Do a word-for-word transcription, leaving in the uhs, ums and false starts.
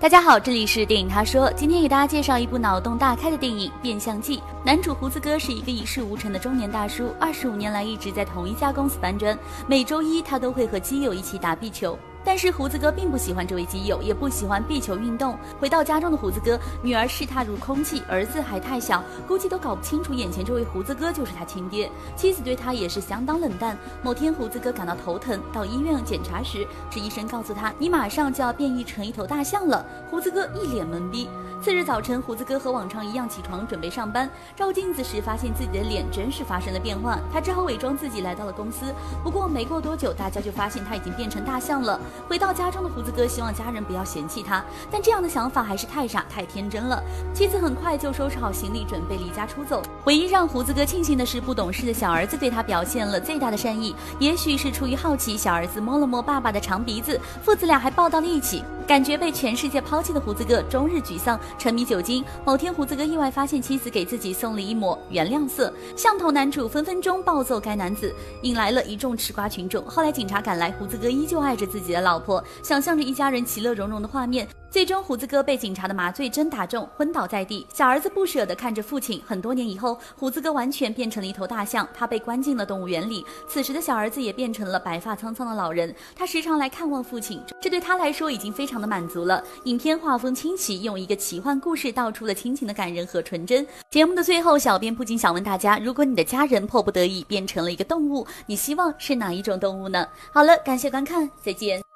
大家好，这里是电影他说，今天给大家介绍一部脑洞大开的电影《变相记》。男主胡子哥是一个一事无成的中年大叔，二十五年来一直在同一家公司搬砖，每周一他都会和基友一起打壁球。但是胡子哥并不喜欢这位基友，也不喜欢壁球运动。回到家中的胡子哥，女儿视他如空气，儿子还太小，估计都搞不清楚眼前这位胡子哥就是他亲爹。妻子对他也是相当冷淡。某天胡子哥感到头疼，到医院检查时，是医生告诉他，你马上就要变异成一头大象了。胡子哥一脸懵逼。次日早晨，胡子哥和往常一样起床准备上班，照镜子时发现自己的脸真是发生了变化，他只好伪装自己来到了公司。不过没过多久，大家就发现他已经变成大象了。回到家中的胡子哥希望家人不要嫌弃他，但这样的想法还是太傻太天真了。妻子很快就收拾好行李准备离家出走。唯一让胡子哥庆幸的是，不懂事的小儿子对他表现了最大的善意，也许是出于好奇，小儿子摸了摸爸爸的长鼻子，父子俩还抱到了一起。感觉被全世界抛弃的胡子哥终日沮丧，沉迷酒精。某天胡子哥意外发现妻子给自己送了一抹原谅色，像头男主分分钟暴揍该男子，引来了一众吃瓜群众。后来警察赶来，胡子哥依旧爱着自己的老婆，想象着一家人其乐融融的画面。最终胡子哥被警察的麻醉针打中，昏倒在地。小儿子不舍地看着父亲。很多年以后，胡子哥完全变成了一头大象，他被关进了动物园里。此时的小儿子也变成了白发苍苍的老人，他时常来看望父亲，这对他来说已经非常的满足了。影片画风清奇，用一个奇幻故事道出了亲情的感人和纯真。节目的最后，小编不禁想问大家，如果你的家人迫不得已变成了一个动物，你希望是哪一种动物呢？好了，感谢观看，再见。